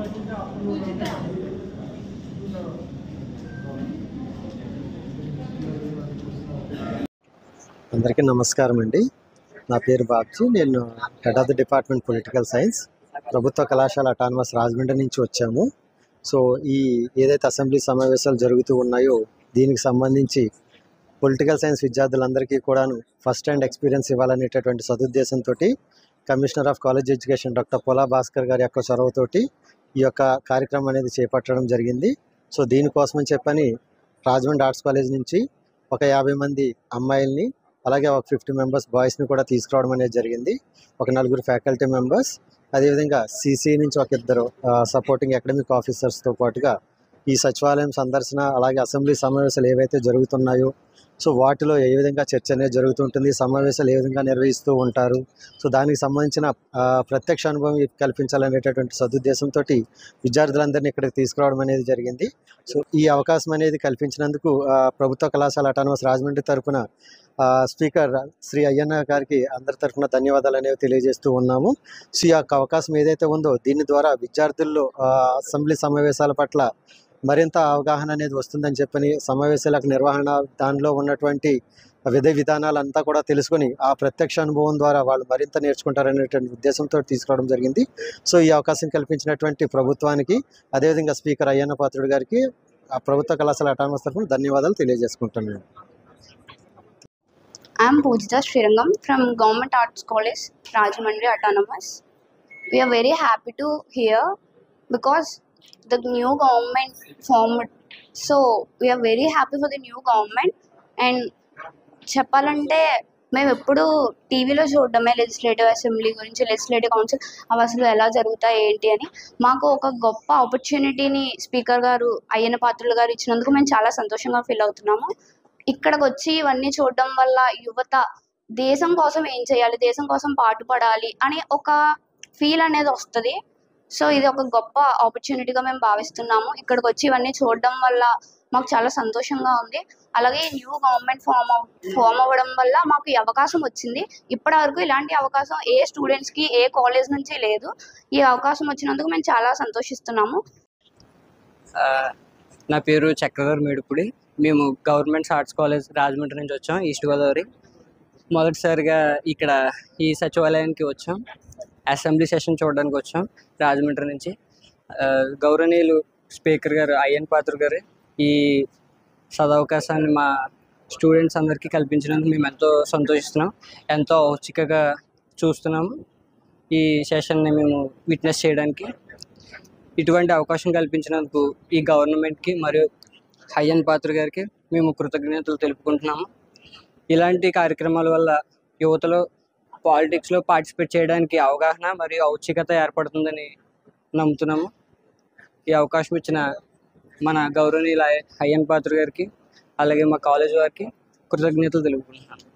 అందరికీ నమస్కారం అండి. నా పేరు బాబ్జీ. నేను head of the department political science, ప్రభుత్వ కళాశాల అటానమస్ రాజమండ్రి నుంచి వచ్చాము. సో ఈ ఏదైతే అసెంబ్లీ సమావేశాలు జరుగుతూ ఉన్నాయో దీనికి సంబంధించి పొలిటికల్ సైన్స్ విద్యార్థులందరికీ కూడాను ఫస్ట్ హ్యాండ్ ఎక్స్పీరియన్స్ ఇవ్వాలనేటటువంటి సదుద్దేశంతో commissioner of college education doctor Pola Bhaskar గారి యొక్క చొరవతోటి ఈ యొక్క కార్యక్రమం అనేది చేపట్టడం జరిగింది. సో దీనికోసమని చెప్పని రాజమండ్రి ఆర్ట్స్ కాలేజ్ నుంచి ఒక 50 మంది అమ్మాయిల్ని, అలాగే ఒక 50 మెంబర్స్ బాయ్స్ని కూడా తీసుకురావడం అనేది జరిగింది. ఒక 4 ఫ్యాకల్టీ మెంబర్స్, అదేవిధంగా సిసి నుంచి ఒక 2 సపోర్టింగ్ అకాడమిక్ ఆఫీసర్స్తో పాటుగా ఈ సచివాలయం సందర్శన, అలాగే అసెంబ్లీ సమావేశాలు ఏవైతే జరుగుతున్నాయో సో వాటిలో ఏ విధంగా చర్చ అనేది జరుగుతుంటుంది, సమావేశాలు ఏ విధంగా నిర్వహిస్తూ ఉంటారు, సో దానికి సంబంధించిన ప్రత్యక్ష అనుభవం కల్పించాలనేటటువంటి సదుద్దేశంతో విద్యార్థులందరినీ ఇక్కడికి తీసుకురావడం అనేది జరిగింది. సో ఈ అవకాశం అనేది కల్పించినందుకు ప్రభుత్వ కళాశాల అటానమస్ రాజమండ్రి తరఫున స్పీకర్ శ్రీ అయ్యన్న గారికి అందరి తరఫున ధన్యవాదాలు అనేవి తెలియజేస్తూ ఉన్నాము. సో ఈ యొక్క అవకాశం ఏదైతే ఉందో దీని ద్వారా విద్యార్థుల్లో అసెంబ్లీ సమావేశాల పట్ల మరింత అవగాహన అనేది వస్తుందని చెప్పని, సమావేశాలకు నిర్వహణ, దానిలో ఉన్నటువంటి విధి విధానాలంతా కూడా తెలుసుకొని ఆ ప్రత్యక్ష అనుభవం ద్వారా వాళ్ళు మరింత నేర్చుకుంటారనేటువంటి ఉద్దేశంతో తీసుకురావడం జరిగింది. సో ఈ అవకాశం కల్పించినటువంటి ప్రభుత్వానికి, అదేవిధంగా స్పీకర్ అయ్యన్న పాత్రుడు గారికి ఆ ప్రభుత్వ కళాశాల అటానమస్ తరఫున ధన్యవాదాలు తెలియజేసుకుంటున్నాను. I am Poojita Srirangam from Government Arts College, Rajahmundry Autonomous. We are very happy to hear because the new government formed. So we are very happy for the new government. And చెప్పాలంటే మేము ఎప్పుడు టీవీలో చూడడమే legislative assembly గురించి, legislative council అవి అసలు ఎలా జరుగుతాయి ఏంటి అని. మాకు ఒక గొప్ప ఆపర్చునిటీని స్పీకర్ గారు అయ్యన్న పాత్రులు గారు ఇచ్చినందుకు మేము చాలా సంతోషంగా ఫీల్ అవుతున్నాము. ఇక్కడికి వచ్చి ఇవన్నీ చూడడం వల్ల యువత దేశం కోసం ఏం చేయాలి, దేశం కోసం పాటుపడాలి అనే ఒక ఫీల్ అనేది వస్తుంది. సో ఇది ఒక గొప్ప ఆపర్చునిటీగా మేము భావిస్తున్నాము. ఇక్కడికి వచ్చి ఇవన్నీ చూడడం వల్ల మాకు చాలా సంతోషంగా ఉంది. అలాగే న్యూ గవర్నమెంట్ ఫామ్ అవ్వడం వల్ల మాకు ఈ అవకాశం వచ్చింది. ఇప్పటి వరకు ఇలాంటి అవకాశం ఏ స్టూడెంట్స్కి ఏ కాలేజ్ నుంచి లేదు. ఈ అవకాశం వచ్చినందుకు మేము చాలా సంతోషిస్తున్నాము. నా పేరు చక్రధర్ మేడుపుడి. మేము గవర్నమెంట్ ఆర్ట్స్ కాలేజ్ రాజమండ్రి నుంచి వచ్చాం, ఈస్ట్ గోదావరి. మొదటిసారిగా ఇక్కడ ఈ సచివాలయానికి వచ్చాం, అసెంబ్లీ సెషన్ చూడడానికి వచ్చాం రాజమండ్రి నుంచి. గౌరవనీయులు స్పీకర్ గారు అయ్యన్న పాత్రుడు గారు ఈ సదవకాశాన్ని మా స్టూడెంట్స్ అందరికీ కల్పించినందుకు మేము ఎంతో సంతోషిస్తున్నాం, ఎంతో ఔత్సుక్యంగా చూస్తున్నాము ఈ సెషన్ని మేము విట్నెస్ చేయడానికి. ఇటువంటి అవకాశం కల్పించినందుకు ఈ గవర్నమెంట్కి మరియు అయ్యన్న పాత్రుడు గారికి మేము కృతజ్ఞతలు తెలుపుకుంటున్నాము. ఇలాంటి కార్యక్రమాల వల్ల యువతలో పాలిటిక్స్లో పార్టిసిపేట్ చేయడానికి అవగాహన మరియు ఔత్సుక్యత ఏర్పడుతుందని నమ్ముతున్నాము. ఈ అవకాశం ఇచ్చిన మన గౌరవనీయుల అయ్యన్న పాత్రుడు గారికి, అలాగే మా కాలేజ్ వారికి కృతజ్ఞతలు తెలుపుకుంటున్నాను.